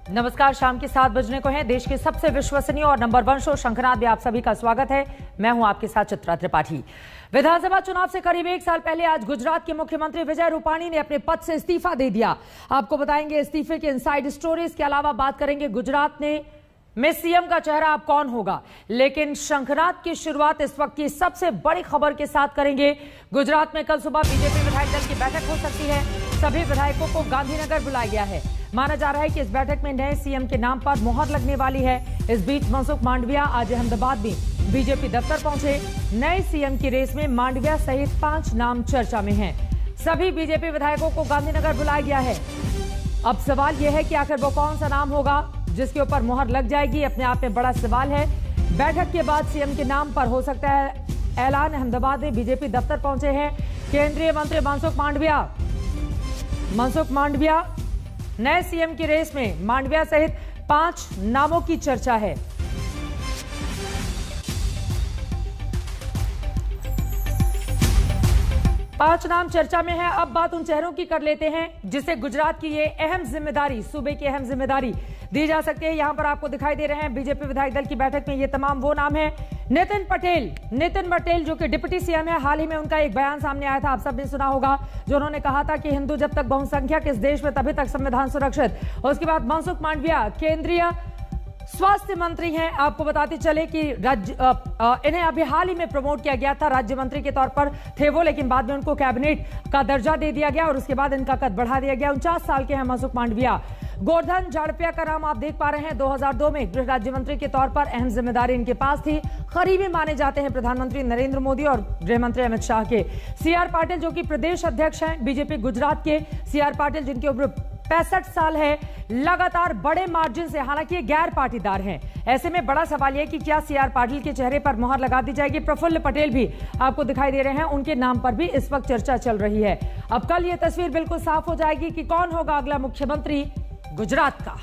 नमस्कार, शाम के 7 बजने को है। देश के सबसे विश्वसनीय और नंबर 1 शो शंखनाद में आप सभी का स्वागत है। मैं हूं आपके साथ चित्रा त्रिपाठी। विधानसभा चुनाव से करीब 1 साल पहले आज गुजरात के मुख्यमंत्री विजय रूपाणी ने अपने पद से इस्तीफा दे दिया। आपको बताएंगे इस्तीफे के इनसाइड स्टोरी। इसके अलावा बात करेंगे गुजरात में सीएम का चेहरा अब कौन होगा। लेकिन शंखनाद की शुरुआत इस वक्त की सबसे बड़ी खबर के साथ करेंगे। गुजरात में कल सुबह बीजेपी विधायक दल की बैठक हो सकती है। सभी विधायकों को गांधीनगर बुलाया गया है। माना जा रहा है कि इस बैठक में नए सीएम के नाम पर मुहर लगने वाली है। इस बीच मनसुख मांडविया आज अहमदाबाद में बीजेपी दफ्तर पहुंचे। नए सीएम की रेस में मांडविया सहित 5 नाम चर्चा में हैं। सभी बीजेपी विधायकों को गांधीनगर बुलाया गया है। अब सवाल यह है कि आखिर वो कौन सा नाम होगा जिसके ऊपर मुहर लग जाएगी। अपने आप में बड़ा सवाल है। बैठक के बाद सीएम के नाम पर हो सकता है ऐलान। अहमदाबाद में बीजेपी दफ्तर पहुंचे हैं केंद्रीय मंत्री मनसुख मांडविया। नए सीएम की रेस में मांडविया सहित 5 नामों की चर्चा है। पांच नाम चर्चा में है। अब बात उन चेहरों की कर लेते हैं जिसे गुजरात की ये अहम जिम्मेदारी, सूबे की अहम जिम्मेदारी दी जा सकती है। यहां पर आपको दिखाई दे रहे हैं बीजेपी विधायक दल की बैठक में ये तमाम वो नाम है। नितिन पटेल जो कि डिप्टी सीएम है। हाल ही में उनका एक बयान सामने आया था, आप सबने सुना होगा, जो उन्होंने कहा था कि हिंदू जब तक बहुसंख्यक इस देश में तभी तक संविधान सुरक्षित। उसके बाद मनसुख मांडविया केंद्रीय स्वास्थ्य मंत्री हैं। आपको बताते चले कि इन्हें अभी हाल ही में प्रमोट किया गया था। राज्य मंत्री के तौर पर थे वो, लेकिन बाद में उनको कैबिनेट का दर्जा दे दिया गया और उसके बाद इनका कद बढ़ा दिया गया। 49 साल के हैं मनसुख मांडविया। गोवर्धन झाड़पिया का नाम आप देख पा रहे हैं। 2002 में गृह राज्य मंत्री के तौर पर अहम जिम्मेदारी इनके पास थी। करीबी माने जाते हैं प्रधानमंत्री नरेंद्र मोदी और गृह मंत्री अमित शाह के। सीआर पाटिल जो कि प्रदेश अध्यक्ष हैं बीजेपी गुजरात के। सीआर पाटिल जिनकी उम्र 65 साल है, लगातार बड़े मार्जिन से, हालांकि ये गैर पाटीदार हैं। ऐसे में बड़ा सवाल यह कि क्या सीआर पाटिल के चेहरे पर मुहर लगा दी जाएगी। प्रफुल्ल पटेल भी आपको दिखाई दे रहे हैं, उनके नाम पर भी इस वक्त चर्चा चल रही है। अब कल यह तस्वीर बिल्कुल साफ हो जाएगी कि कौन होगा अगला मुख्यमंत्री गुजरात का।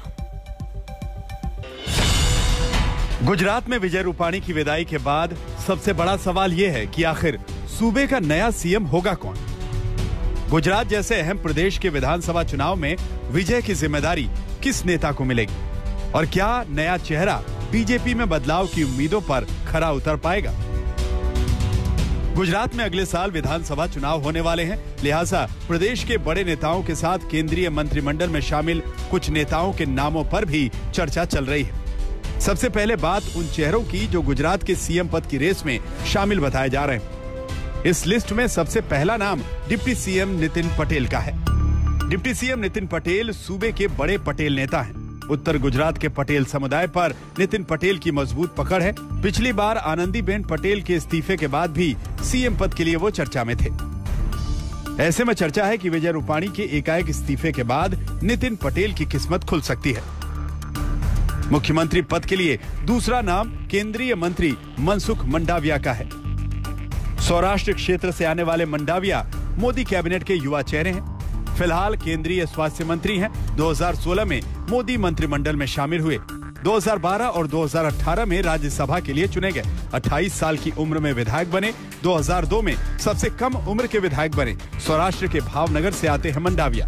गुजरात में विजय रूपाणी की विदाई के बाद सबसे बड़ा सवाल यह है कि आखिर सूबे का नया सीएम होगा कौन। गुजरात जैसे अहम प्रदेश के विधानसभा चुनाव में विजय की जिम्मेदारी किस नेता को मिलेगी और क्या नया चेहरा बीजेपी में बदलाव की उम्मीदों पर खरा उतर पाएगा। गुजरात में अगले साल विधानसभा चुनाव होने वाले हैं, लिहाजा प्रदेश के बड़े नेताओं के साथ केंद्रीय मंत्रिमंडल में शामिल कुछ नेताओं के नामों पर भी चर्चा चल रही है। सबसे पहले बात उन चेहरों की जो गुजरात के सीएम पद की रेस में शामिल बताए जा रहे हैं। इस लिस्ट में सबसे पहला नाम डिप्टी सीएम नितिन पटेल का है। डिप्टी सीएम नितिन पटेल सूबे के बड़े पटेल नेता हैं। उत्तर गुजरात के पटेल समुदाय पर नितिन पटेल की मजबूत पकड़ है। पिछली बार आनंदीबेन पटेल के इस्तीफे के बाद भी सीएम पद के लिए वो चर्चा में थे। ऐसे में चर्चा है कि विजय रूपाणी के एकाएक इस्तीफे के बाद नितिन पटेल की किस्मत खुल सकती है। मुख्यमंत्री पद के लिए दूसरा नाम केंद्रीय मंत्री मनसुख मांडविया का है। सौराष्ट्र क्षेत्र से आने वाले मांडविया मोदी कैबिनेट के युवा चेहरे हैं। फिलहाल केंद्रीय स्वास्थ्य मंत्री हैं। 2016 में मोदी मंत्रिमंडल में शामिल हुए। 2012 और 2018 में राज्यसभा के लिए चुने गए। 28 साल की उम्र में विधायक बने। 2002 में सबसे कम उम्र के विधायक बने। सौराष्ट्र के भावनगर से आते हैं मांडविया।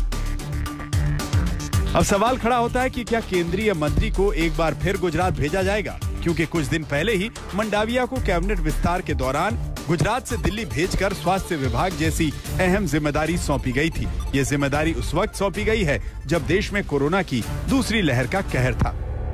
अब सवाल खड़ा होता है कि क्या केंद्रीय मंत्री को एक बार फिर गुजरात भेजा जाएगा, क्योंकि कुछ दिन पहले ही मांडविया को कैबिनेट विस्तार के दौरान गुजरात से दिल्ली भेजकर स्वास्थ्य विभाग जैसी अहम जिम्मेदारी सौंपी गई थी। ये जिम्मेदारी उस वक्त सौंपी गई है जब देश में कोरोना की दूसरी लहर का कहर था।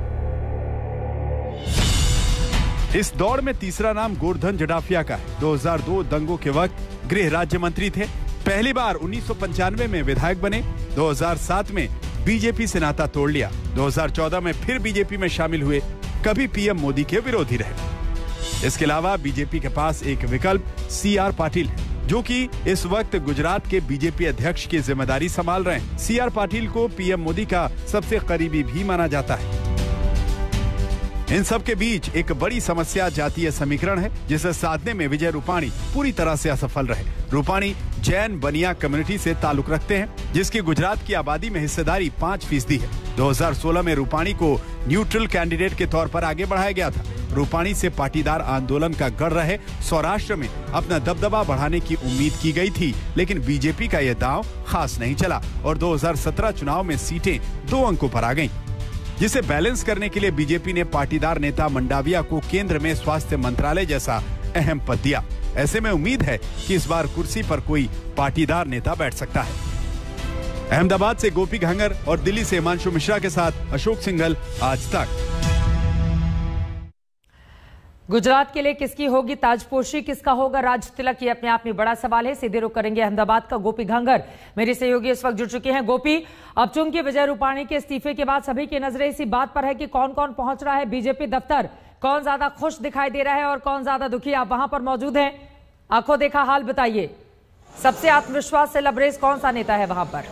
इस दौड़ में तीसरा नाम गोवर्धन झाड़पिया का है। 2002 दंगों के वक्त गृह राज्य मंत्री थे। पहली बार 1995 में विधायक बने। 2007 में बीजेपी से नाता तोड़ लिया। 2014 में फिर बीजेपी में शामिल हुए। कभी पीएम मोदी के विरोधी रहे। इसके अलावा बीजेपी के पास एक विकल्प सीआर पाटिल है, जो कि इस वक्त गुजरात के बीजेपी अध्यक्ष की जिम्मेदारी संभाल रहे हैं। सीआर पाटिल को पीएम मोदी का सबसे करीबी भी माना जाता है। इन सब के बीच एक बड़ी समस्या जातीय समीकरण है, जिसे साधने में विजय रूपाणी पूरी तरह से असफल रहे। रूपाणी जैन बनिया कम्युनिटी से ताल्लुक रखते हैं, जिसकी गुजरात की आबादी में हिस्सेदारी 5% है। 2016 में रूपाणी को न्यूट्रल कैंडिडेट के तौर पर आगे बढ़ाया गया था। रूपाणी से पाटीदार आंदोलन का गढ़ रहे सौराष्ट्र में अपना दबदबा बढ़ाने की उम्मीद की गई थी, लेकिन बीजेपी का यह दांव खास नहीं चला और 2017 चुनाव में सीटें 2 अंकों पर आ गईं। जिसे बैलेंस करने के लिए बीजेपी ने पाटीदार नेता मंडाविया को केंद्र में स्वास्थ्य मंत्रालय जैसा अहम पद दिया। ऐसे में उम्मीद है कि इस बार कुर्सी पर कोई पाटीदार नेता बैठ सकता है। अहमदाबाद से गोपी घांगर और दिल्ली से हिमांशु मिश्रा के साथ अशोक सिंघल, आज तक। गुजरात के लिए किसकी होगी ताजपोशी, किसका होगा राज तिलक, ये अपने आप में बड़ा सवाल है। सीधे रुख करेंगे अहमदाबाद का गोपी घांगर, मेरे सहयोगी इस वक्त जुड़ चुके हैं। गोपी, अब चूंकि विजय रूपाणी के इस्तीफे के बाद सभी की नजरें इसी बात पर है कि कौन कौन पहुंच रहा है बीजेपी दफ्तर, कौन ज्यादा खुश दिखाई दे रहा है और कौन ज्यादा दुखी। आप वहां पर मौजूद हैं, आंखों देखा हाल बताइए, सबसे आत्मविश्वास से लबरेज कौन सा नेता है वहां पर?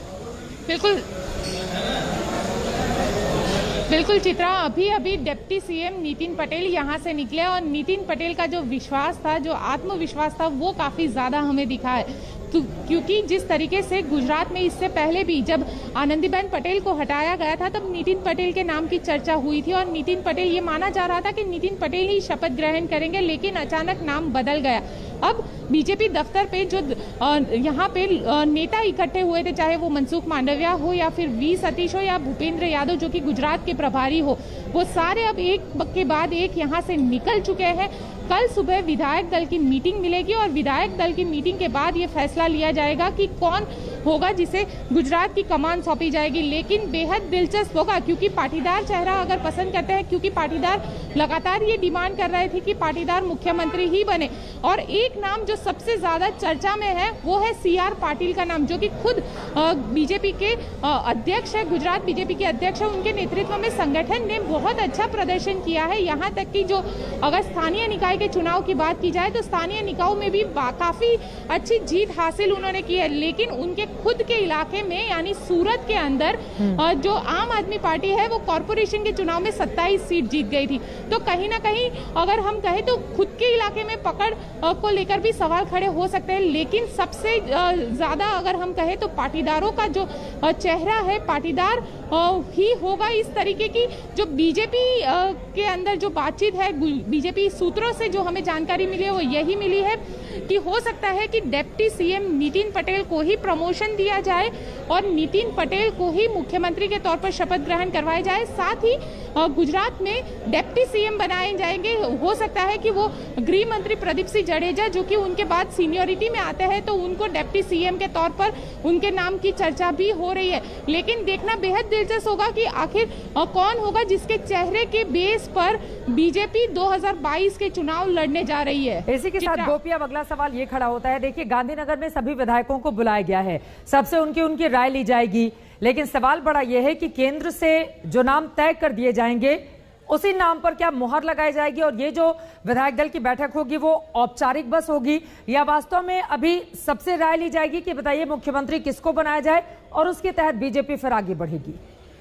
बिल्कुल चित्रा, अभी डिप्टी सीएम नितिन पटेल यहां से निकले और नितिन पटेल का जो विश्वास था, जो आत्मविश्वास था, वो काफी ज्यादा हमें दिखा है। तो क्योंकि जिस तरीके से गुजरात में इससे पहले भी जब आनंदीबेन पटेल को हटाया गया था तब नितिन पटेल के नाम की चर्चा हुई थी और नितिन पटेल, ये माना जा रहा था कि नितिन पटेल ही शपथ ग्रहण करेंगे, लेकिन अचानक नाम बदल गया। अब बीजेपी दफ्तर पे जो यहाँ पे नेता इकट्ठे हुए थे, चाहे वो मनसुख मांडविया हो या फिर वी सतीश हो या भूपेंद्र यादव जो कि गुजरात के प्रभारी हो, वो सारे अब एक के बाद एक यहाँ से निकल चुके हैं। कल सुबह विधायक दल की मीटिंग मिलेगी और विधायक दल की मीटिंग के बाद ये फैसला लिया जाएगा कि कौन होगा जिसे गुजरात की कमान सौंपी जाएगी। लेकिन बेहद दिलचस्प होगा क्योंकि पाटीदार चेहरा अगर पसंद करते हैं, क्योंकि पाटीदार लगातार ये डिमांड कर रहे थे कि पाटीदार मुख्यमंत्री ही बने, और एक नाम जो सबसे ज्यादा चर्चा में है वो है CR पाटिल का नाम, जो कि खुद बीजेपी के अध्यक्ष है, गुजरात बीजेपी के अध्यक्ष है। उनके नेतृत्व में संगठन ने बहुत अच्छा प्रदर्शन किया है। यहाँ तक कि जो अगर स्थानीय निकाय के चुनाव की बात की जाए तो स्थानीय निकायों में भी काफी अच्छी जीत हासिल उन्होंने की है, लेकिन उनके खुद के इलाके में यानी सूरत के अंदर जो आम आदमी पार्टी है वो कॉर्पोरेशन के चुनाव में 27 सीट जीत गई थी। तो कहीं ना कहीं अगर हम कहें तो खुद के इलाके में पकड़ को लेकर भी सवाल खड़े हो सकते हैं, लेकिन सबसे ज्यादा अगर हम कहें तो पाटीदारों का जो चेहरा है, पाटीदार ही होगा। इस तरीके की जो बीजेपी के अंदर जो बातचीत है, बीजेपी सूत्रों से जो हमें जानकारी मिली है वो यही मिली है कि हो सकता है कि डिप्टी सीएम नितिन पटेल को ही प्रमोशन दिया जाए और नितिन पटेल को ही मुख्यमंत्री के तौर पर शपथ ग्रहण करवाया जाए। साथ ही गुजरात में डिप्टी सीएम बनाए जाएंगे। हो सकता है कि वो गृह मंत्री प्रदीप सिंह जडेजा जो कि उनके बाद सीनियरिटी में आते हैं तो उनको डिप्टी सीएम के तौर पर उनके नाम की चर्चा भी हो रही है। लेकिन देखना बेहद दिलचस्प होगा कि आखिर कौन होगा जिसके चेहरे के बेस पर बीजेपी 2022 के चुनाव लड़ने जा रही है। इसी के साथ गोपी, अब अगला सवाल ये खड़ा होता है, देखिए गांधीनगर में सभी विधायकों को बुलाया गया है, सबसे उनकी राय ली जाएगी, लेकिन सवाल बड़ा यह है कि केंद्र से जो नाम तय कर दिए जाएंगे उसी नाम पर क्या मुहर लगाई जाएगी और ये जो विधायक दल की बैठक होगी वो औपचारिक बस होगी या वास्तव में अभी सबसे राय ली जाएगी कि बताइए मुख्यमंत्री किसको बनाया जाए और उसके तहत बीजेपी फिर आगे बढ़ेगी?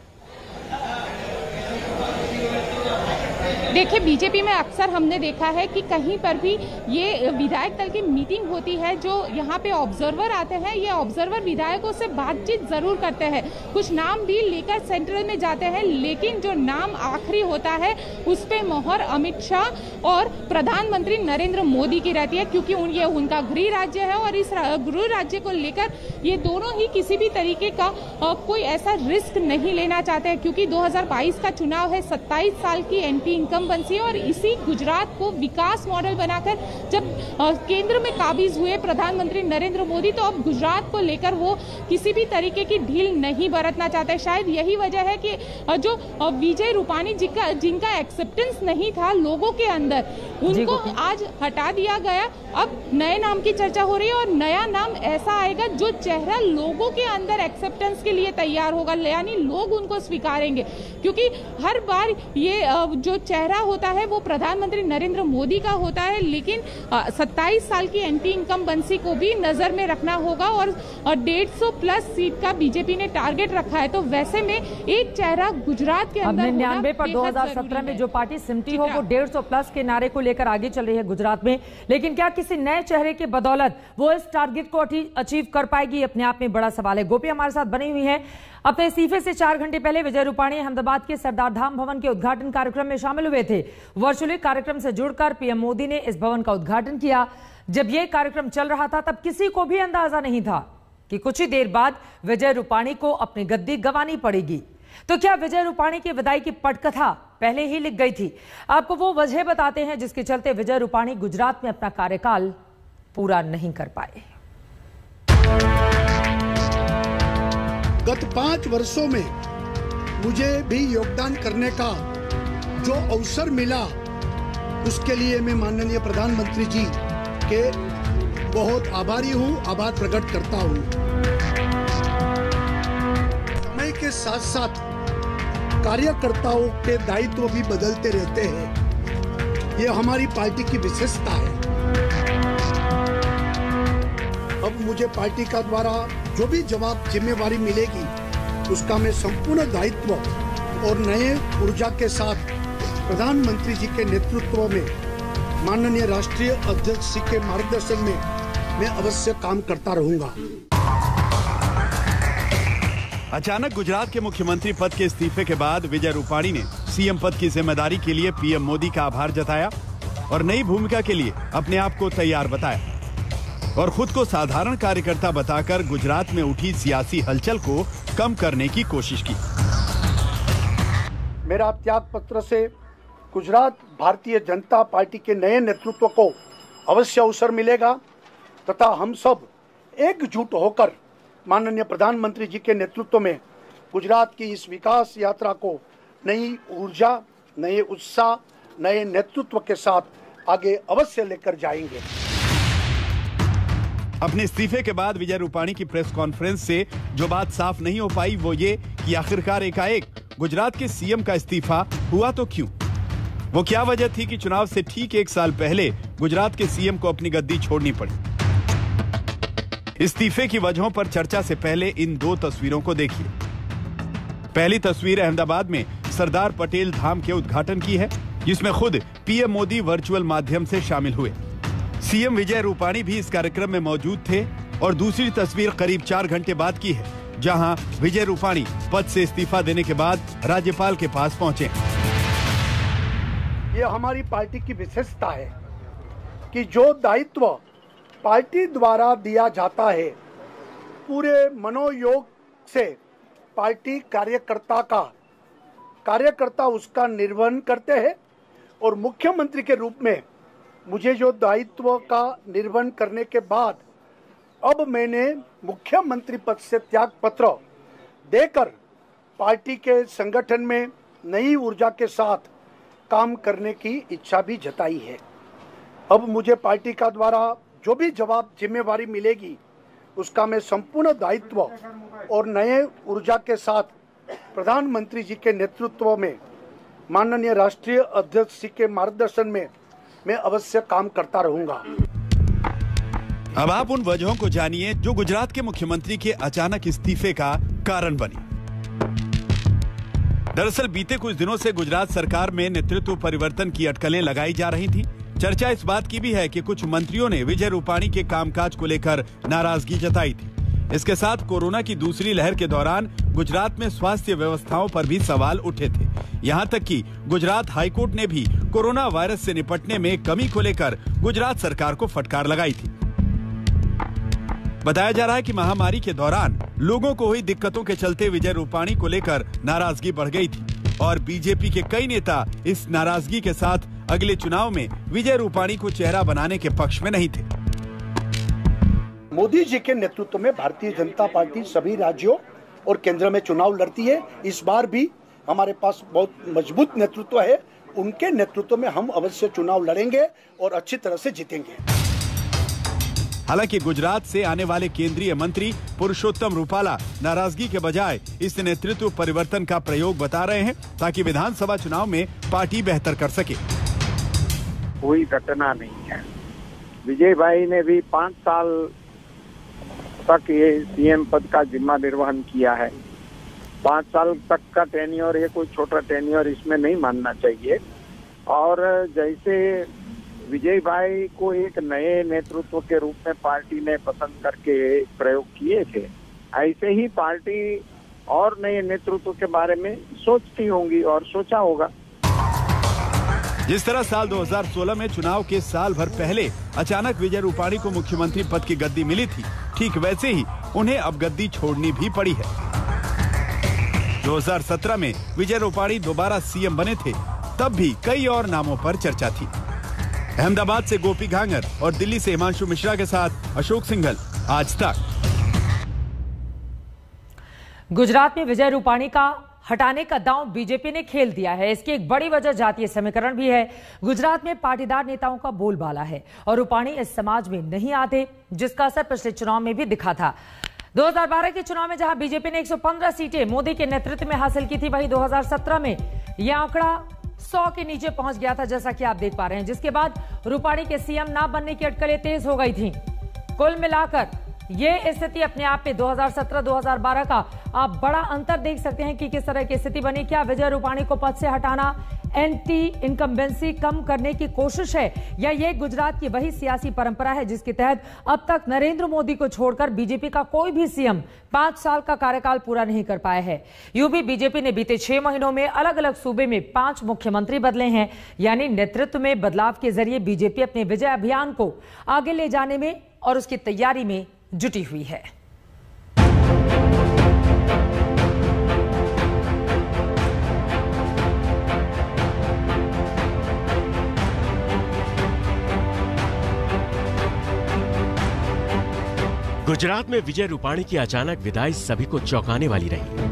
देखिए, बीजेपी में अक्सर हमने देखा है कि कहीं पर भी ये विधायक दल की मीटिंग होती है, जो यहाँ पे ऑब्जर्वर आते हैं, ये ऑब्जर्वर विधायकों से बातचीत जरूर करते हैं, कुछ नाम भी लेकर सेंट्रल में जाते हैं, लेकिन जो नाम आखिरी होता है उस पे मोहर अमित शाह और प्रधानमंत्री नरेंद्र मोदी की रहती है, क्योंकि ये उनका गृह राज्य है और इस गृह राज्य को लेकर ये दोनों ही किसी भी तरीके का कोई ऐसा रिस्क नहीं लेना चाहते हैं, क्योंकि 2022 का चुनाव है, 27 साल की एंटी इनकम्बेंसी और इसी गुजरात को विकास मॉडल बनाकर जब केंद्र में काबिज हुए प्रधानमंत्री नरेंद्र मोदी, तो अब गुजरात को लेकर वो किसी भी तरीके की ढील नहीं बरतना चाहते। शायद यही वजह है कि जो विजय रूपाणी जिनका एक्सेप्टेंस नहीं था लोगों के अंदर, उनको आज हटा दिया गया। अब नए नाम की चर्चा हो रही है और नया नाम ऐसा आएगा जो चेहरा लोगों के अंदर एक्सेप्टेंस के लिए तैयार होगा, यानी लोग उनको स्वीकारेंगे, क्योंकि हर बार ये जो चेहरा होता है वो प्रधानमंत्री नरेंद्र मोदी का होता है, लेकिन 27 साल की एंटी इनकम्बेंसी को भी नजर में रखना होगा और 150 प्लस सीट का बीजेपी ने टारगेट रखा है। तो वैसे में एक चेहरा गुजरात के अंदर 99 पर 2017 में जो पार्टी सिमटी हो वो 150 प्लस के नारे को लेकर आगे चल रही है गुजरात में, लेकिन क्या किसी नए चेहरे के बदौलत वो इस टारगेट को अचीव कर पाएगी? अपने आप में बड़ा सवाल है। गोपी हमारे साथ बनी हुई है। अपने इस्तीफे से 4 घंटे पहले विजय रूपाणी अहमदाबाद के सरदार धाम भवन के उद्घाटन कार्यक्रम में शामिल हुए थे। वर्चुअली कार्यक्रम से जुड़कर पीएम मोदी ने इस भवन का उद्घाटन किया। जब यह कार्यक्रम चल रहा था तब किसी को भी अंदाजा नहीं था कि कुछ ही देर बाद विजय रूपाणी को अपनी गद्दी गंवानी पड़ेगी। तो क्या विजय रूपाणी की विदाई की पटकथा पहले ही लिख गई थी? आपको वो वजह बताते हैं जिसके चलते विजय रूपाणी गुजरात में अपना कार्यकाल पूरा नहीं कर पाए। गत 5 वर्षों में मुझे भी योगदान करने का जो अवसर मिला, उसके लिए मैं माननीय प्रधानमंत्री जी के बहुत आभारी हूं, आभार प्रकट करता हूं। समय के साथ साथ कार्यकर्ताओं के दायित्व भी बदलते रहते हैं, ये हमारी पार्टी की विशेषता है। अब मुझे पार्टी का द्वारा जो भी जिम्मेवारी मिलेगी, उसका मैं संपूर्ण दायित्व और नए ऊर्जा के साथ प्रधानमंत्री जी के नेतृत्व में, माननीय राष्ट्रीय अध्यक्ष जी के मार्गदर्शन में मैं अवश्य काम करता रहूंगा। अचानक गुजरात के मुख्यमंत्री पद के इस्तीफे के बाद विजय रूपाणी ने सीएम पद की जिम्मेदारी के लिए पीएम मोदी का आभार जताया और नई भूमिका के लिए अपने आप को तैयार बताया और खुद को साधारण कार्यकर्ता बताकर गुजरात में उठी सियासी हलचल को कम करने की कोशिश की। मेरा त्याग पत्र से गुजरात भारतीय जनता पार्टी के नए नेतृत्व को अवश्य अवसर मिलेगा तथा हम सब एकजुट होकर माननीय प्रधानमंत्री जी के नेतृत्व में गुजरात की इस विकास यात्रा को नई ऊर्जा, नए उत्साह, नए नेतृत्व के साथ आगे अवश्य लेकर जाएंगे। अपने इस्तीफे के बाद विजय रूपाणी की प्रेस कॉन्फ्रेंस से जो बात साफ नहीं हो पाई वो ये कि आखिरकार एकाएक गुजरात के सीएम का इस्तीफा हुआ तो क्यों? वो क्या वजह थी कि चुनाव से ठीक 1 साल पहले गुजरात के सीएम को अपनी गद्दी छोड़नी पड़ी? इस्तीफे की वजहों पर चर्चा से पहले इन 2 तस्वीरों को देखिए। पहली तस्वीर अहमदाबाद में सरदार पटेल धाम के उद्घाटन की है, जिसमें खुद पीएम मोदी वर्चुअल माध्यम से शामिल हुए। सीएम विजय रूपाणी भी इस कार्यक्रम में मौजूद थे। और दूसरी तस्वीर करीब 4 घंटे बाद की है, जहां विजय रूपाणी पद से इस्तीफा देने के बाद राज्यपाल के पास पहुंचे। ये हमारी पार्टी की विशेषता है कि जो दायित्व पार्टी द्वारा दिया जाता है, पूरे मनोयोग से पार्टी कार्यकर्ता उसका निर्वहन करते हैं। और मुख्यमंत्री के रूप में मुझे जो दायित्व का निर्वहन करने के बाद अब मैंने मुख्यमंत्री पद से त्याग पत्र देकर पार्टी के संगठन में नई ऊर्जा के साथ काम करने की इच्छा भी जताई है। अब मुझे पार्टी का द्वारा जो भी जिम्मेवारी मिलेगी, उसका मैं संपूर्ण दायित्व और नए ऊर्जा के साथ प्रधानमंत्री जी के नेतृत्व में, माननीय राष्ट्रीय अध्यक्ष जी के मार्गदर्शन में मैं अवश्य काम करता रहूंगा। अब आप उन वजहों को जानिए जो गुजरात के मुख्यमंत्री के अचानक इस्तीफे का कारण बनी। दरअसल बीते कुछ दिनों से गुजरात सरकार में नेतृत्व परिवर्तन की अटकलें लगाई जा रही थी। चर्चा इस बात की भी है कि कुछ मंत्रियों ने विजय रूपाणी के कामकाज को लेकर नाराजगी जताई थी। इसके साथ कोरोना की दूसरी लहर के दौरान गुजरात में स्वास्थ्य व्यवस्थाओं पर भी सवाल उठे थे। यहां तक कि गुजरात हाईकोर्ट ने भी कोरोना वायरस से निपटने में कमी को लेकर गुजरात सरकार को फटकार लगाई थी। बताया जा रहा है कि महामारी के दौरान लोगों को हुई दिक्कतों के चलते विजय रूपाणी को लेकर नाराजगी बढ़ गई थी और बीजेपी के कई नेता इस नाराजगी के साथ अगले चुनाव में विजय रूपाणी को चेहरा बनाने के पक्ष में नहीं थे। मोदी जी के नेतृत्व में भारतीय जनता पार्टी सभी राज्यों और केंद्र में चुनाव लड़ती है। इस बार भी हमारे पास बहुत मजबूत नेतृत्व है। उनके नेतृत्व में हम अवश्य चुनाव लड़ेंगे और अच्छी तरह से जीतेंगे। हालांकि गुजरात से आने वाले केंद्रीय मंत्री पुरुषोत्तम रूपाला नाराजगी के बजाय इस नेतृत्व परिवर्तन का प्रयोग बता रहे हैं ताकि विधानसभा चुनाव में पार्टी बेहतर कर सके। कोई घटना नहीं है। विजय भाई ने भी 5 साल तक ये सीएम पद का जिम्मा निर्वहन किया है। 5 साल तक का टेन्योर, ये कोई छोटा टेन्योर इसमें नहीं मानना चाहिए। और जैसे विजय भाई को एक नए नेतृत्व के रूप में पार्टी ने पसंद करके प्रयोग किए थे, ऐसे ही पार्टी और नए नेतृत्व के बारे में सोचती होंगी और सोचा होगा। जिस तरह साल 2016 में चुनाव के साल भर पहले अचानक विजय रूपाणी को मुख्यमंत्री पद की गद्दी मिली थी, ठीक वैसे ही उन्हें अब गद्दी छोड़नी भी पड़ी है। 2017 में विजय रूपाणी दोबारा सीएम बने थे, तब भी कई और नामों पर चर्चा थी। अहमदाबाद से गोपी घांगर और दिल्ली से हिमांशु मिश्रा के साथ अशोक सिंघल, आज तक। गुजरात में विजय रूपाणी का हटाने का दांव बीजेपी ने खेल दिया है। इसकी एक बड़ी वजह जातीय समीकरण भी है। गुजरात में पाटीदार नेताओं का बोलबाला है और रूपाणी इस समाज में नहीं आते, जिसका असर पिछले चुनाव में भी दिखा था। 2012 के चुनाव में जहां बीजेपी ने 115 सीटें मोदी के नेतृत्व में हासिल की थी, वहीं 2017 में यह आंकड़ा 100 के नीचे पहुंच गया था, जैसा कि आप देख पा रहे हैं, जिसके बाद रूपाणी के सीएम ना बनने की अटकलें तेज हो गई थी। कुल मिलाकर ये स्थिति अपने आप में 2017-2012 का आप बड़ा अंतर देख सकते हैं कि किस तरह की स्थिति बनी। क्या विजय रूपाणी को पद से हटाना एंटी इनकम्बेंसी कम करने की कोशिश है, या ये गुजरात की वही सियासी परंपरा है जिसके तहत अब तक नरेंद्र मोदी को छोड़कर बीजेपी का कोई भी सीएम 5 साल का कार्यकाल पूरा नहीं कर पाया है। यूपी बीजेपी ने बीते 6 महीनों में अलग अलग सूबे में 5 मुख्यमंत्री बदले हैं, यानी नेतृत्व में बदलाव के जरिए बीजेपी अपने विजय अभियान को आगे ले जाने में और उसकी तैयारी में जुटी हुई है। गुजरात में विजय रूपाणी की अचानक विदाई सभी को चौंकाने वाली रही।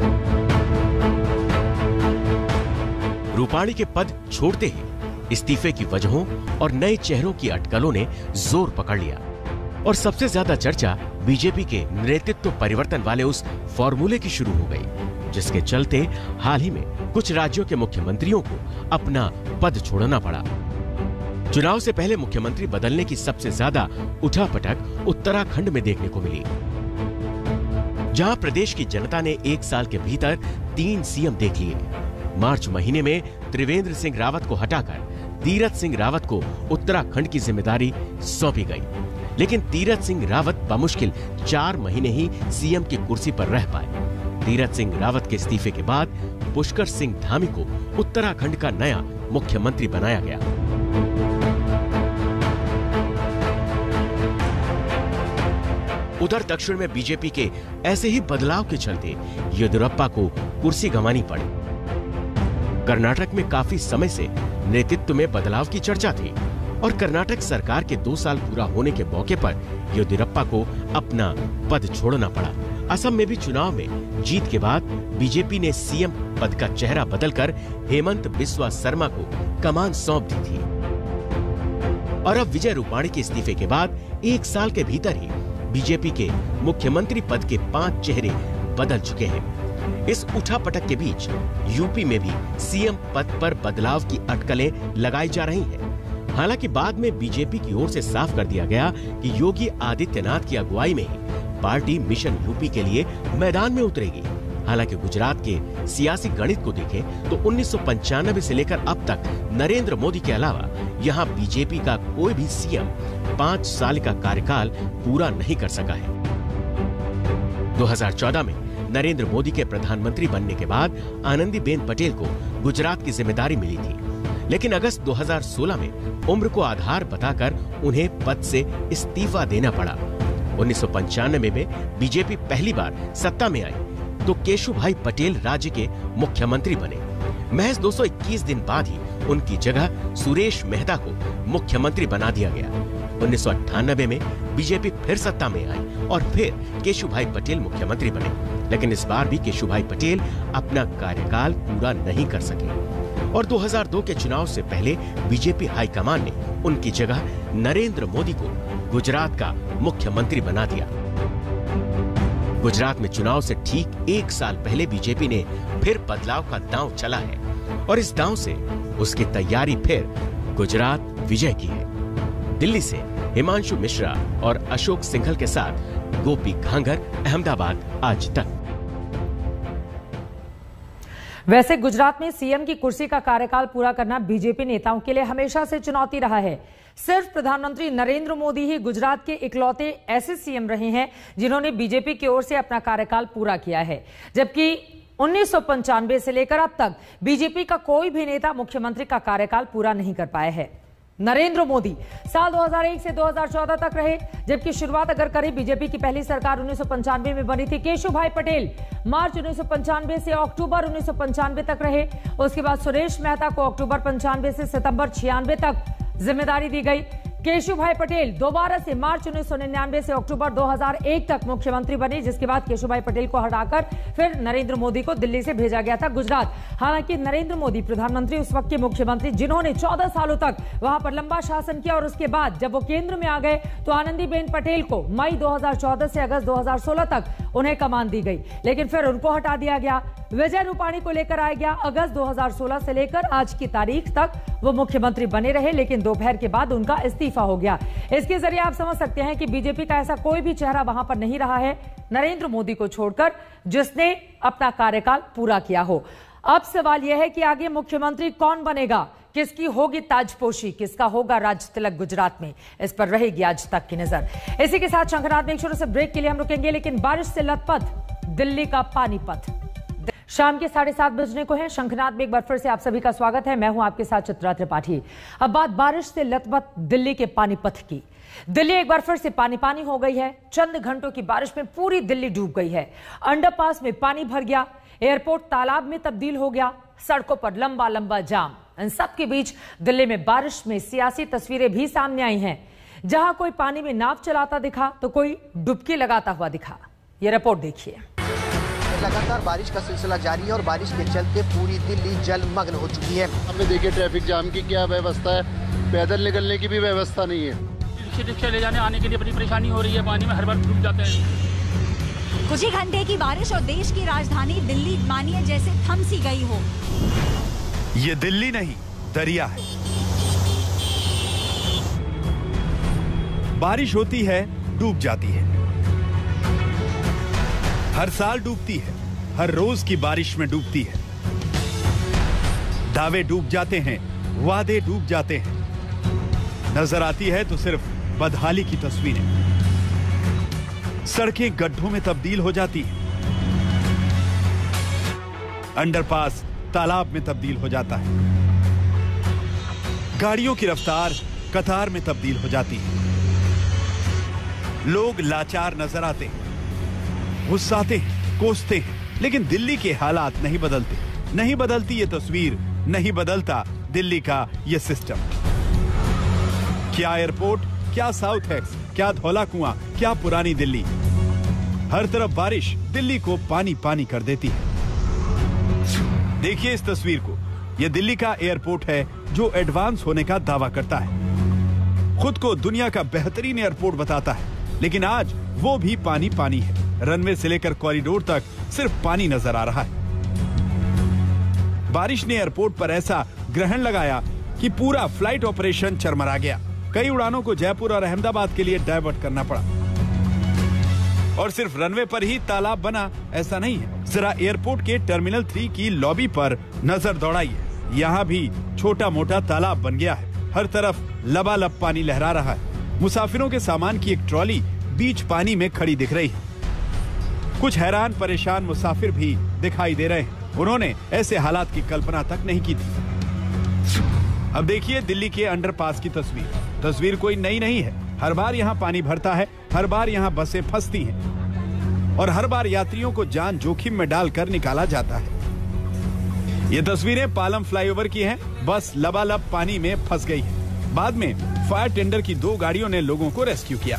रूपाणी के पद छोड़ते ही इस्तीफे की वजहों और नए चेहरों की अटकलों ने जोर पकड़ लिया और सबसे ज्यादा चर्चा बीजेपी के नेतृत्व परिवर्तन वाले उस फॉर्मूले की शुरू हो गई, जिसके चलते हाल ही में कुछ राज्यों के मुख्यमंत्रियों को अपना पद छोड़ना पड़ा। चुनाव से पहले मुख्यमंत्री बदलने की सबसे ज्यादा उठापटक उत्तराखंड में देखने को मिली, जहां प्रदेश की जनता ने 1 साल के भीतर 3 सीएम देख लिए। मार्च महीने में त्रिवेंद्र सिंह रावत को हटाकर तीरथ सिंह रावत को उत्तराखंड की जिम्मेदारी सौंपी गई, लेकिन तीरथ सिंह रावत बमुश्किल 4 महीने ही सीएम की कुर्सी पर रह पाए। तीरथ सिंह रावत के इस्तीफे के बाद पुष्कर सिंह धामी को उत्तराखंड का नया मुख्यमंत्री बनाया गया। उधर दक्षिण में बीजेपी के ऐसे ही बदलाव के चलते येदियुरप्पा को कुर्सी गंवानी पड़ी। कर्नाटक में काफी समय से नेतृत्व में बदलाव की चर्चा थी और कर्नाटक सरकार के 2 साल पूरा होने के मौके पर येदियुरप्पा को अपना पद छोड़ना पड़ा। असम में भी चुनाव में जीत के बाद बीजेपी ने सीएम पद का चेहरा बदलकर हेमंत बिस्वा शर्मा को कमान सौंप दी थी और अब विजय रूपाणी के इस्तीफे के बाद 1 साल के भीतर ही बीजेपी के मुख्यमंत्री पद के 5 चेहरे बदल चुके हैं। इस उठापटक के बीच यूपी में भी सीएम पद पर बदलाव की अटकलें लगाई जा रही हैं। हालांकि बाद में बीजेपी की ओर से साफ कर दिया गया कि योगी आदित्यनाथ की अगुवाई में ही पार्टी मिशन यूपी के लिए मैदान में उतरेगी। हालांकि गुजरात के सियासी गणित को देखें तो 1995 से लेकर अब तक नरेंद्र मोदी के अलावा यहां बीजेपी का कोई भी सीएम 5 साल का कार्यकाल पूरा नहीं कर सका है। 2014 में नरेंद्र मोदी के प्रधानमंत्री बनने के बाद आनंदीबेन पटेल को गुजरात की जिम्मेदारी मिली थी, लेकिन अगस्त 2016 में उम्र को आधार बताकर उन्हें पद से इस्तीफा देना पड़ा। 1995 में बीजेपी पहली बार सत्ता में आई तो केशुभाई पटेल राज्य के मुख्यमंत्री बने। महज 221 दिन बाद ही उनकी जगह सुरेश मेहता को मुख्यमंत्री बना दिया गया। 1998 में बीजेपी फिर सत्ता में आई और फिर केशुभाई पटेल मुख्यमंत्री बने, लेकिन इस बार भी केशुभाई पटेल अपना कार्यकाल पूरा नहीं कर सके और 2002 के चुनाव से पहले बीजेपी हाईकमान ने उनकी जगह नरेंद्र मोदी को गुजरात का मुख्यमंत्री बना दिया। गुजरात में चुनाव से ठीक 1 साल पहले बीजेपी ने फिर बदलाव का दांव चला है और इस दांव से उसकी तैयारी फिर गुजरात विजय की है। दिल्ली से हिमांशु मिश्रा और अशोक सिंघल के साथ गोपी घांगर, अहमदाबाद, आज तक। वैसे गुजरात में सीएम की कुर्सी का कार्यकाल पूरा करना बीजेपी नेताओं के लिए हमेशा से चुनौती रहा है। सिर्फ प्रधानमंत्री नरेंद्र मोदी ही गुजरात के इकलौते ऐसे सीएम रहे हैं जिन्होंने बीजेपी की ओर से अपना कार्यकाल पूरा किया है, जबकि 1995 से लेकर अब तक बीजेपी का कोई भी नेता मुख्यमंत्री का कार्यकाल पूरा नहीं कर पाया है। नरेंद्र मोदी साल 2001 से 2014 तक रहे, जबकि शुरुआत अगर करें बीजेपी की पहली सरकार 1995 में बनी थी। केशुभाई पटेल मार्च 1995 से अक्टूबर 1995 तक रहे। उसके बाद सुरेश मेहता को अक्टूबर 95 से सितंबर 96 तक जिम्मेदारी दी गई। केशुभाई पटेल दोबारा से मार्च 1999 से अक्टूबर 2001 तक मुख्यमंत्री बने, जिसके बाद केशुभाई पटेल को हटाकर फिर नरेंद्र मोदी को दिल्ली से भेजा गया था गुजरात। हालांकि नरेंद्र मोदी प्रधानमंत्री उस वक्त के मुख्यमंत्री जिन्होंने 14 सालों तक वहां पर लंबा शासन किया, और उसके बाद जब वो केंद्र में आ गए तो आनंदीबेन पटेल को मई 2014 से अगस्त 2016 तक उन्हें कमान दी गई, लेकिन फिर उनको हटा दिया गया। विजय रूपाणी को लेकर आया गया। अगस्त 2016 से लेकर आज की तारीख तक वो मुख्यमंत्री बने रहे, लेकिन दोपहर के बाद उनका इस्तीफा हो गया। इसके जरिए आप समझ सकते हैं कि बीजेपी का ऐसा कोई भी चेहरा वहां पर नहीं रहा है नरेंद्र मोदी को छोड़कर जिसने अपना कार्यकाल पूरा किया हो। अब सवाल यह है कि आगे मुख्यमंत्री कौन बनेगा, किसकी होगी ताजपोशी, किसका होगा राज तिलक गुजरात में, इस पर रहेगी आज तक की नजर। इसी के साथ शंखनाद में एक छोटे से ब्रेक के लिए हम रुकेंगे, लेकिन बारिश से लथपथ दिल्ली का पानीपत। शाम के 7:30 बजने को है। शंखनाद में एक बार फिर से आप सभी का स्वागत है। मैं हूं आपके साथ चित्रा त्रिपाठी। अब बात बारिश से लथपथ दिल्ली के पानीपत की। दिल्ली एक बार फिर से पानी पानी हो गई है। चंद घंटों की बारिश में पूरी दिल्ली डूब गई है। अंडरपास में पानी भर गया, एयरपोर्ट तालाब में तब्दील हो गया, सड़कों पर लंबा लंबा जाम। इन सब के बीच दिल्ली में बारिश में सियासी तस्वीरें भी सामने आई हैं, जहां कोई पानी में नाव चलाता दिखा तो कोई डुबकी लगाता हुआ दिखा। ये रिपोर्ट देखिए। लगातार बारिश का सिलसिला जारी है और बारिश के चलते पूरी दिल्ली जलमग्न हो चुकी है। हमने देखिए ट्रैफिक जाम की क्या व्यवस्था है, पैदल निकलने की भी व्यवस्था नहीं है। रिक्शा ले जाने आने के लिए बड़ी परेशानी हो रही है, पानी में हर बार डूब जाते हैं। कुछ ही घंटे की बारिश और देश की राजधानी दिल्ली मानिए जैसे थम सी गई हो। ये दिल्ली नहीं, दरिया है। बारिश होती है, डूब जाती है। हर साल डूबती है, हर रोज की बारिश में डूबती है। दावे डूब जाते हैं, वादे डूब जाते हैं। नजर आती है तो सिर्फ बदहाली की तस्वीरें। सड़कें गड्ढों में तब्दील हो जाती हैं। अंडरपास तालाब में तब्दील हो जाता है। गाड़ियों की रफ्तार कतार में तब्दील हो जाती है। लोग लाचार नजर आते हैं, गुस्साते हैं, कोसते हैं, लेकिन दिल्ली के हालात नहीं बदलते। नहीं बदलती ये तस्वीर, नहीं बदलता दिल्ली का ये सिस्टम। क्या एयरपोर्ट, क्या साउथ एक्स, क्या धौला कुआं, क्या पुरानी दिल्ली। हर तरफ बारिश दिल्ली को पानी पानी कर देती है। देखिए इस तस्वीर को। यह दिल्ली का एयरपोर्ट है जो एडवांस होने का दावा करता है। खुद को दुनिया का बेहतरीन एयरपोर्ट बताता है, लेकिन आज वो भी पानी पानी है। रनवे से लेकर कॉरिडोर तक सिर्फ पानी नजर आ रहा है। बारिश ने एयरपोर्ट पर ऐसा ग्रहण लगाया कि पूरा फ्लाइट ऑपरेशन चरमरा गया। कई उड़ानों को जयपुर और अहमदाबाद के लिए डायवर्ट करना पड़ा। और सिर्फ रनवे पर ही तालाब बना ऐसा नहीं है। जरा एयरपोर्ट के टर्मिनल 3 की लॉबी पर नजर दौड़ाइए। यहाँ भी छोटा मोटा तालाब बन गया है। हर तरफ लबालब पानी लहरा रहा है। मुसाफिरों के सामान की एक ट्रॉली बीच पानी में खड़ी दिख रही है। कुछ हैरान परेशान मुसाफिर भी दिखाई दे रहे हैं। उन्होंने ऐसे हालात की कल्पना तक नहीं की थी। अब देखिए दिल्ली के अंडरपास की तस्वीर कोई नई नहीं है। हर बार यहाँ पानी भरता है, हर बार यहाँ बसें फंसती हैं और हर बार यात्रियों को जान जोखिम में डालकर निकाला जाता है। ये तस्वीरें पालम फ्लाईओवर की हैं। बस लबालब पानी में फंस गई है। बाद में फायर टेंडर की 2 गाड़ियों ने लोगों को रेस्क्यू किया।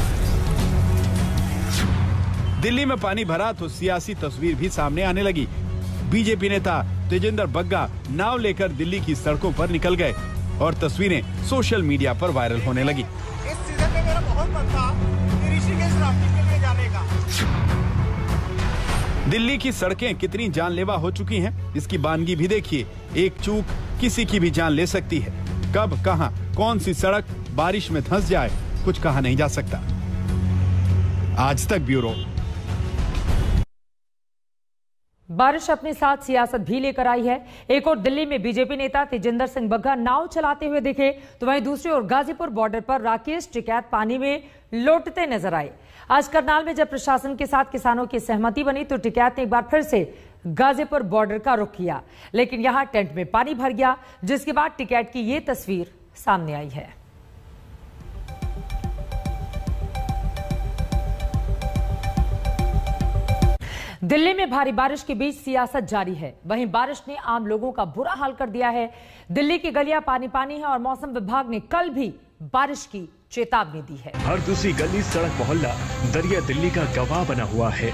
दिल्ली में पानी भरा तो सियासी तस्वीर भी सामने आने लगी। बीजेपी नेता तेजिंदर बग्गा नाव लेकर दिल्ली की सड़कों पर निकल गए और तस्वीरें सोशल मीडिया पर वायरल होने लगी। इस सीजन में मेरा बहुत मन था कि ऋषिकेश राफ्टिंग के लिए जाने का। दिल्ली की सड़कें कितनी जानलेवा हो चुकी हैं, इसकी बानगी भी देखिए। एक चूक किसी की भी जान ले सकती है। कब, कहां, कौन सी सड़क बारिश में धंस जाए, कुछ कहा नहीं जा सकता। आज तक ब्यूरो। बारिश अपने साथ सियासत भी लेकर आई है। एक और दिल्ली में बीजेपी नेता तेजिंदर सिंह बग्गा नाव चलाते हुए दिखे, तो वहीं दूसरी ओर गाजीपुर बॉर्डर पर राकेश टिकैत पानी में लौटते नजर आए। आज करनाल में जब प्रशासन के साथ किसानों की सहमति बनी तो टिकैत ने एक बार फिर से गाजीपुर बॉर्डर का रुख किया, लेकिन यहां टेंट में पानी भर गया, जिसके बाद टिकैत की ये तस्वीर सामने आई है। दिल्ली में भारी बारिश के बीच सियासत जारी है। वहीं बारिश ने आम लोगों का बुरा हाल कर दिया है। दिल्ली की गलियां पानी पानी है और मौसम विभाग ने कल भी बारिश की चेतावनी दी है। हर दूसरी गली, सड़क, मोहल्ला दरिया दिल्ली का गवाह बना हुआ है।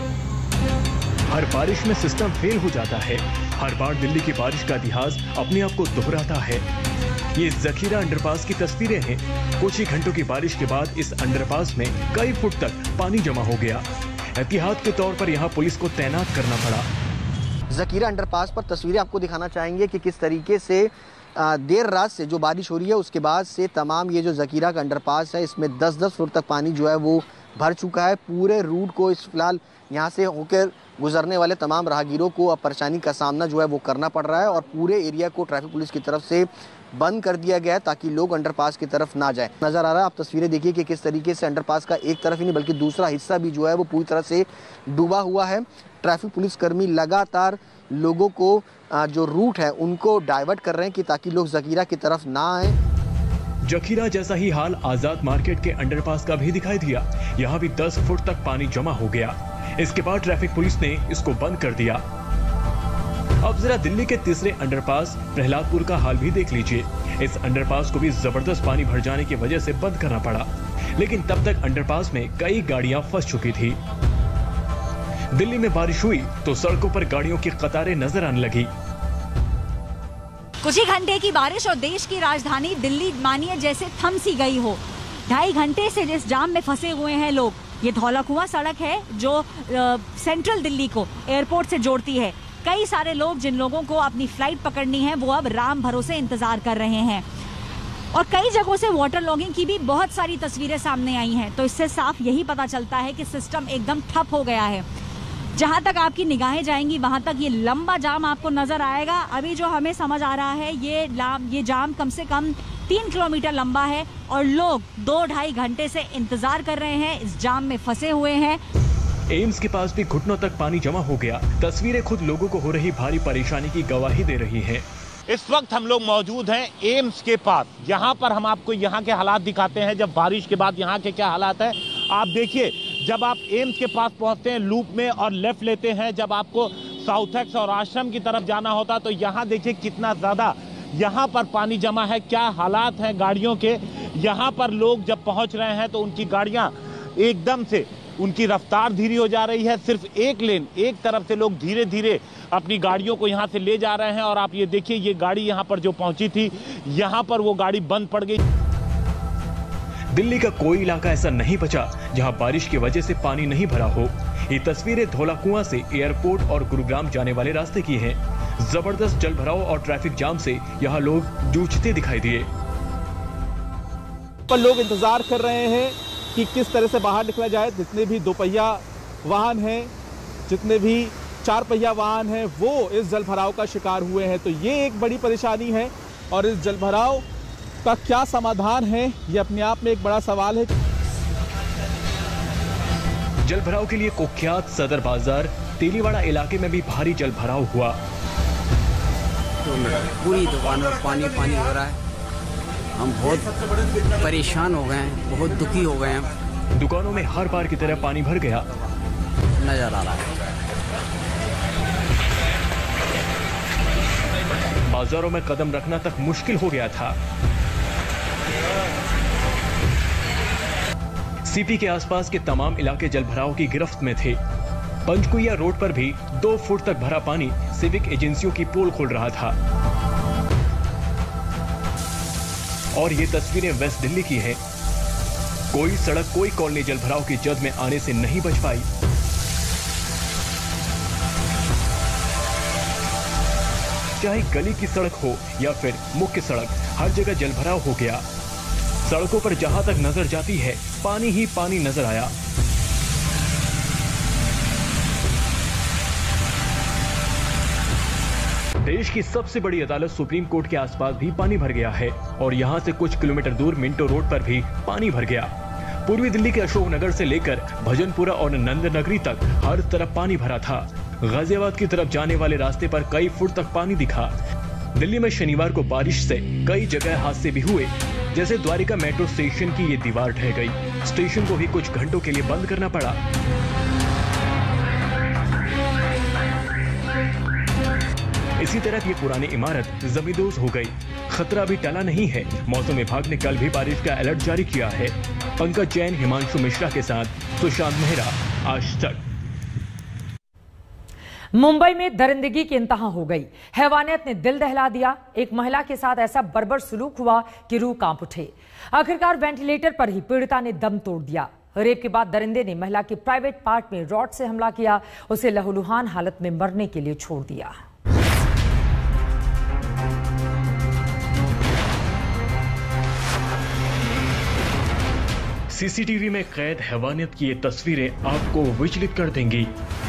हर बारिश में सिस्टम फेल हो जाता है। हर बार दिल्ली की बारिश का इतिहास अपने आप को दोहराता है। ये जखीरा अंडरपास की तस्वीरें हैं। कुछ ही घंटों की बारिश के बाद इस अंडरपास में कई फुट तक पानी जमा हो गया। एहतियात के तौर पर यहाँ पुलिस को तैनात करना पड़ा। जकीरा अंडरपास पर तस्वीरें आपको दिखाना चाहेंगे कि किस तरीके से देर रात से जो बारिश हो रही है उसके बाद से तमाम ये जो जकीरा का अंडरपास है इसमें 10-10 फुट तक पानी जो है वो भर चुका है। पूरे रूट को इस फिलहाल यहाँ से होकर गुजरने वाले तमाम राहगीरों को अब परेशानी का सामना जो है वो करना पड़ रहा है और पूरे एरिया को ट्रैफिक पुलिस की तरफ से बंद कर दिया गया है ताकि लोग अंडरपास की तरफ ना जाए। नजर आ रहा है, आप तस्वीरें देखिए कि किस तरीके से अंडरपास का एक तरफ ही नहीं बल्कि दूसरा हिस्सा भी जो है वो पूरी तरह से डूबा हुआ है। ट्रैफिक पुलिस कर्मी लगातार लोगों को जो रूट है उनको डाइवर्ट कर रहे हैं कि ताकि लोग जकीरा की तरफ ना आए। जखीरा जैसा ही हाल आजाद मार्केट के अंडरपास का भी दिखाई दिया। यहाँ भी 10 फुट तक पानी जमा हो गया। इसके बाद ट्रैफिक पुलिस ने इसको बंद कर दिया। अब जरा दिल्ली के तीसरे अंडरपास प्रहलादपुर का हाल भी देख लीजिए। इस अंडरपास को भी जबरदस्त पानी भर जाने की वजह से बंद करना पड़ा, लेकिन तब तक अंडरपास में कई गाड़ियां फंस चुकी थी। दिल्ली में बारिश हुई तो सड़कों पर गाड़ियों की कतारें नजर आने लगी। कुछ ही घंटे की बारिश और देश की राजधानी दिल्ली मानिए जैसे थम सी गई हो। 2.5 घंटे से जिस जाम में फंसे हुए हैं लोग। ये धौला कुआं सड़क है जो सेंट्रल दिल्ली को एयरपोर्ट से जोड़ती है। कई सारे लोग जिन लोगों को अपनी फ्लाइट पकड़नी है वो अब राम भरोसे इंतजार कर रहे हैं और कई जगहों से वाटर लॉगिंग की भी बहुत सारी तस्वीरें सामने आई हैं। तो इससे साफ यही पता चलता है कि सिस्टम एकदम ठप हो गया है। जहां तक आपकी निगाहें जाएंगी वहां तक ये लंबा जाम आपको नजर आएगा। अभी जो हमें समझ आ रहा है ये जाम कम से कम 3 किलोमीटर लंबा है और लोग 2-2.5 घंटे से इंतजार कर रहे हैं, इस जाम में फंसे हुए हैं। एम्स के पास भी घुटनों तक पानी जमा हो गया। तस्वीरें खुद लोगों को हो रही भारी परेशानी की गवाही दे रही हैं। इस वक्त हम लोग मौजूद हैं एम्स के पास। यहाँ पर हम आपको यहाँ के हालात दिखाते हैं जब बारिश के बाद यहाँ के क्या हालात है। आप देखिए, जब आप एम्स के पास पहुँचते हैं लूप में और लेफ्ट लेते हैं, जब आपको साउथेक्स और आश्रम की तरफ जाना होता तो यहाँ देखिए कितना ज़्यादा यहाँ पर पानी जमा है। क्या हालात हैं गाड़ियों के। यहाँ पर लोग जब पहुँच रहे हैं तो उनकी गाड़ियाँ एकदम से उनकी रफ्तार धीरे हो जा रही है। सिर्फ एक लेन, एक तरफ से लोग धीरे धीरे अपनी गाड़ियों को यहाँ से ले जा रहे हैं। और आप ये देखिए, ये गाड़ी यहाँ पर जो पहुंची थी, यहाँ पर वो गाड़ी बंद पड़ गई। दिल्ली का कोई इलाका ऐसा नहीं बचा जहां बारिश की वजह से पानी नहीं भरा हो। ये तस्वीरें धौला कुआं से एयरपोर्ट और गुरुग्राम जाने वाले रास्ते की हैं। जबरदस्त जल भराव और ट्रैफिक जाम से यहाँ लोग जूझते दिखाई दिए। पर लोग इंतजार कर रहे हैं कि किस तरह से बाहर निकला जाए। जितने भी 2 पहिया वाहन हैं, जितने भी 4 पहिया वाहन हैं, वो इस जल भराव का शिकार हुए हैं। तो ये एक बड़ी परेशानी है और इस जल भराव का क्या समाधान है, ये अपने आप में एक बड़ा सवाल है। जल भराव के लिए कुख्यात सदर बाजार तेलीवाड़ा इलाके में भी भारी जल भराव हुआ। पूरी दुकान में पानी पानी हो रहा है। हम बहुत परेशान हो गए हैं, बहुत दुखी हो गए हैं। दुकानों में हर बार की तरह पानी भर गया नजर आ रहा है। बाजारों में कदम रखना तक मुश्किल हो गया था। सीपी के आसपास के तमाम इलाके जलभराव की गिरफ्त में थे। पंचकुइया रोड पर भी 2 फुट तक भरा पानी सिविक एजेंसियों की पोल खोल रहा था। और ये तस्वीरें वेस्ट दिल्ली की हैं। कोई सड़क, कोई कॉलोनी जलभराव की जद में आने से नहीं बच पाई। चाहे गली की सड़क हो या फिर मुख्य सड़क, हर जगह जलभराव हो गया। सड़कों पर जहां तक नजर जाती है पानी ही पानी नजर आया। देश की सबसे बड़ी अदालत सुप्रीम कोर्ट के आसपास भी पानी भर गया है और यहां से कुछ किलोमीटर दूर मिंटो रोड पर भी पानी भर गया। पूर्वी दिल्ली के अशोकनगर से लेकर भजनपुरा और नंदनगरी तक हर तरफ पानी भरा था। गाजियाबाद की तरफ जाने वाले रास्ते पर कई फुट तक पानी दिखा। दिल्ली में शनिवार को बारिश से कई जगह हादसे भी हुए। जैसे द्वारिका मेट्रो स्टेशन की ये दीवार ढह गई, स्टेशन को भी कुछ घंटों के लिए बंद करना पड़ा। इसी तरह ये पुरानी इमारत जमींदोज हो गई। खतरा भी टला नहीं है। मौसम विभाग ने कल भी बारिश का अलर्ट जारी किया है। पंकज जैन, हिमांशु मिश्रा के साथ सुशांत मेहरा, आज तक। मुंबई में दरिंदगी की इंतहा हो गई। हैवानियत ने दिल दहला दिया। एक महिला के साथ ऐसा बर्बर सलूक हुआ कि रूह कांप उठे। आखिरकार वेंटिलेटर पर ही पीड़िता ने दम तोड़ दिया। रेप के बाद दरिंदे ने महिला के प्राइवेट पार्ट में रॉड से हमला किया, उसे लहूलुहान हालत में मरने के लिए छोड़ दिया। सीसीटीवी में कैद हैवानियत की ये तस्वीरें आपको विचलित कर देंगी।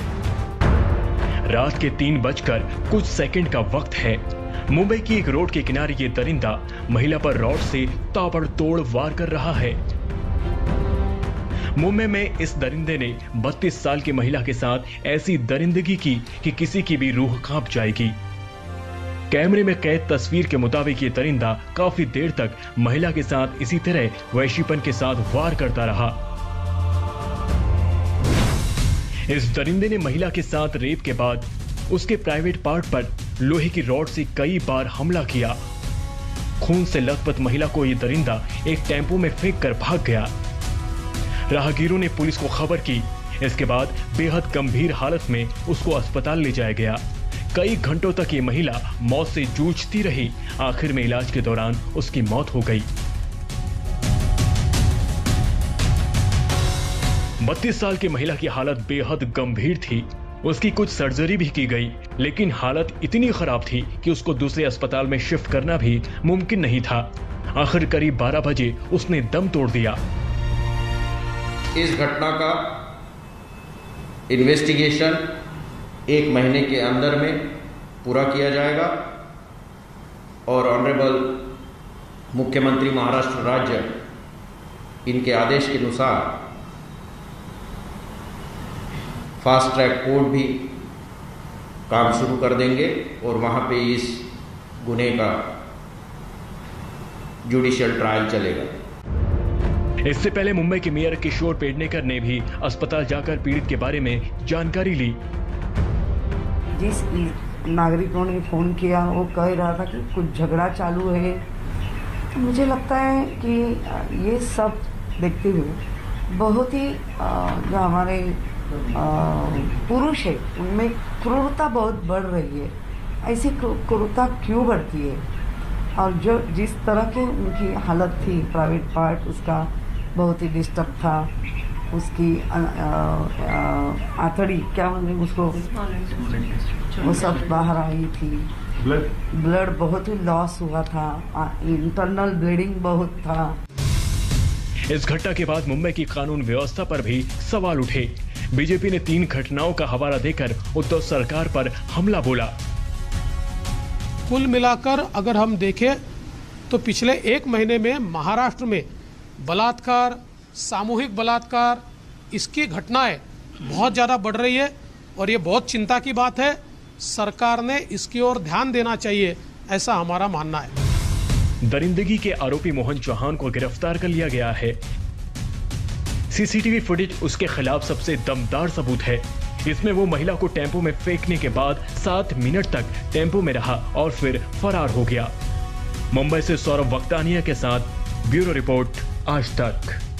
रात के 3:कुछ का वक्त है। मुंबई की एक रोड के किनारे ये दरिंदा महिला पर रॉड से ताबड़तोड़ वार कर रहा है। मुंबई में इस दरिंदे ने 32 साल की महिला के साथ ऐसी दरिंदगी की कि किसी की भी रूह कांप जाएगी। कैमरे में कैद तस्वीर के मुताबिक ये दरिंदा काफी देर तक महिला के साथ इसी तरह वैश्यपन के साथ वार करता रहा। इस दरिंदे ने महिला के साथ रेप के बाद उसके प्राइवेट पार्ट पर लोहे की रॉड से कई बार हमला किया। खून से लथपथ महिला को यह दरिंदा एक टेम्पो में फेंक कर भाग गया। राहगीरों ने पुलिस को खबर की। इसके बाद बेहद गंभीर हालत में उसको अस्पताल ले जाया गया। कई घंटों तक ये महिला मौत से जूझती रही। आखिर में इलाज के दौरान उसकी मौत हो गई। 32 साल की महिला की हालत बेहद गंभीर थी। उसकी कुछ सर्जरी भी की गई, लेकिन हालत इतनी खराब थी कि उसको दूसरे अस्पताल में शिफ्ट करना भी मुमकिन नहीं था। आखिर करीब 12 बजे उसने दम तोड़ दिया। इस घटना का इन्वेस्टिगेशन 1 महीने के अंदर में पूरा किया जाएगा और ऑनरेबल मुख्यमंत्री महाराष्ट्र राज्य इनके आदेश के अनुसार फास्ट ट्रैक कोर्ट भी काम शुरू कर देंगे और वहां पे इस गुने का जुडिशियल ट्रायल चलेगा। इससे पहले मुंबई के मेयर किशोर पेडनेकर ने भी अस्पताल जाकर पीड़ित के बारे में जानकारी ली। जिस नागरिकों ने फोन किया वो कह रहा था कि कुछ झगड़ा चालू है। तो मुझे लगता है कि ये सब देखते हुए बहुत ही जो हमारे पुरुष है उनमें क्रूरता बहुत बढ़ रही है। ऐसी क्रूरता क्यों बढ़ती है? और जो जिस तरह की उनकी हालत थी, प्राइवेट पार्ट उसका बहुत ही डिस्टर्ब था। उसकी आंतड़ी क्या बोलेंगे उसको, वो सब बाहर आई थी। ब्लड बहुत ही लॉस हुआ था। इंटरनल ब्लीडिंग बहुत था। इस घटना के बाद मुंबई की कानून व्यवस्था पर भी सवाल उठे। बीजेपी ने 3 घटनाओं का हवाला देकर उद्धव सरकार पर हमला बोला। कुल मिलाकर अगर हम देखें तो पिछले 1 महीने में महाराष्ट्र में बलात्कार, सामूहिक बलात्कार, इसकी घटनाएं बहुत ज़्यादा बढ़ रही है और ये बहुत चिंता की बात है। सरकार ने इसकी ओर ध्यान देना चाहिए, ऐसा हमारा मानना है। दरिंदगी के आरोपी मोहन चौहान को गिरफ्तार कर लिया गया है। सीसीटीवी फुटेज उसके खिलाफ सबसे दमदार सबूत है। इसमें वो महिला को टेम्पो में फेंकने के बाद 7 मिनट तक टेम्पो में रहा और फिर फरार हो गया। मुंबई से सौरभ वक्तानिया के साथ ब्यूरो रिपोर्ट, आज तक।